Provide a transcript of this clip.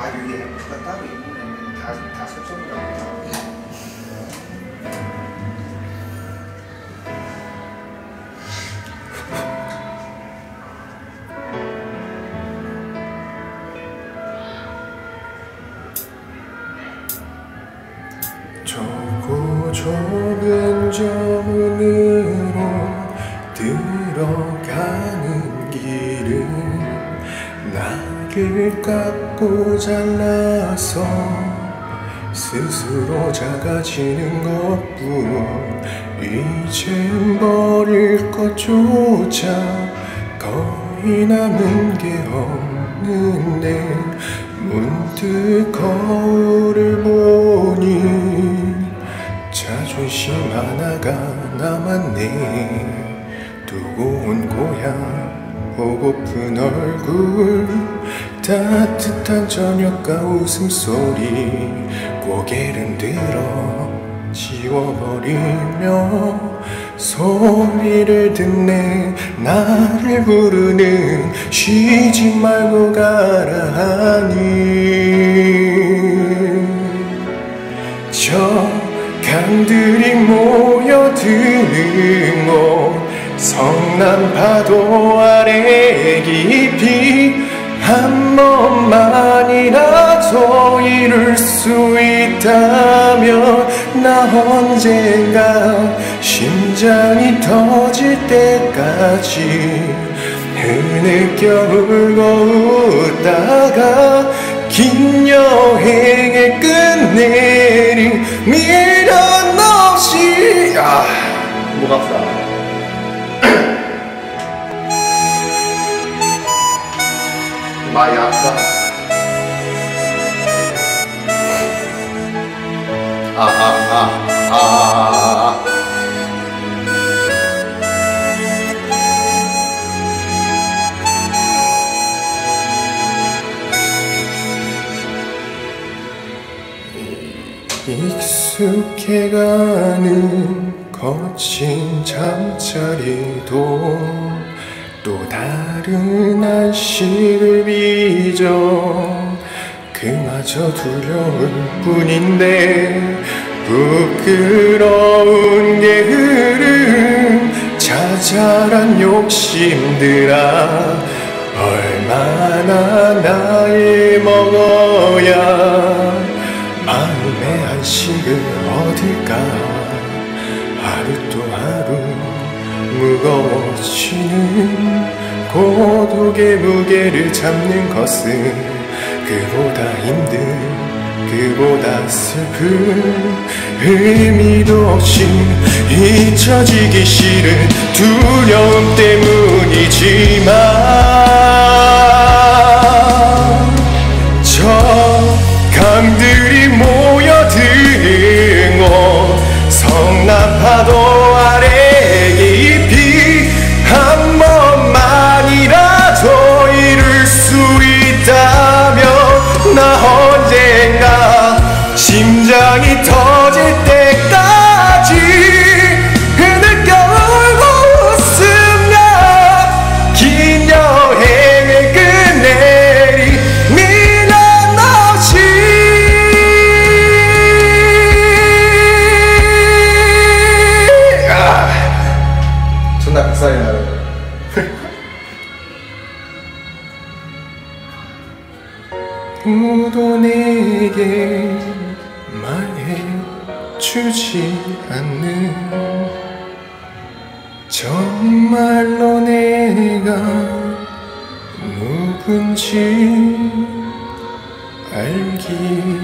이게 햄버거가 따로 있네. 다 설정을 하고. 좁고 좁은 저 문으로 들어가는 길은 나를 깎고 잘라서 스스로 작아지는 것뿐. 이젠 버릴 것조차 거의 남은 게 없는데 문득 거울을 보니 자존심 하나가 남았네. 두고 온 고향 보고픈 얼굴 따뜻한 저녁과 웃음소리 고개를 들어 지워버리며 소리를 듣네. 나를 부르는 쉬지 말고 가라 하니 저 강들이 모여드는 곳 성난 파도 아래 깊이 한 번만이라도 이룰 수 있다면 나 언젠가 심장이 터질 때까지 흐느껴 울고 웃다가 긴 여행을 끝내리 미련 없이 목 아프다. 많이 아프다. 익숙해가는 거친 잠자리도 또 다른 안식을 빚어 그마저 두려울 뿐인데 부끄러운 게으름 자잘한 욕심들아 얼마나 나이 먹어야 마음의 안식을 얻을까. 하루 또 하루 무거워지는 고독의 무게를 잡는 것은 그보다 힘든 그보다 슬픈 의미도 없이 잊혀지기 싫은 두려움 때문이지만 저 강들이 모여드는 곳 성난파도 아래 깊이 한 번만이라도 이룰 수 있다면 나 언젠가 심장이 터질 때까지 흐느껴 울고 웃으며 긴 여행을 끝내리 미련 없이. 존나 뱃살이 나네. 아무도 내게 말해주지 않는 정말로 내가 누군지 알기